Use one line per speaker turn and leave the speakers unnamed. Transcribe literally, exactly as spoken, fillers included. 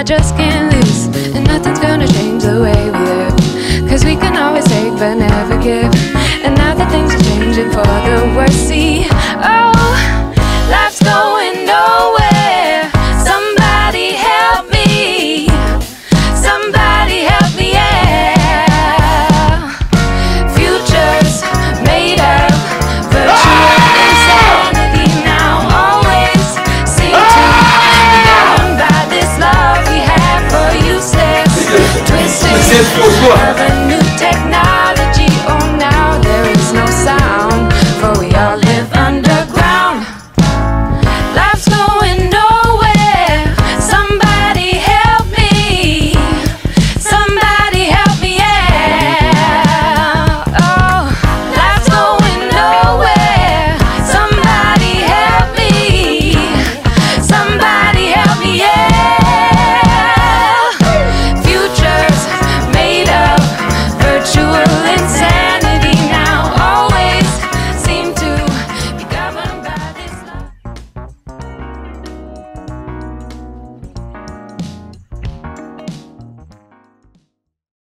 just can't lose, and nothing's gonna change the way we live. Cause we can always take but never give, and now that things are changing for the worse. See, oh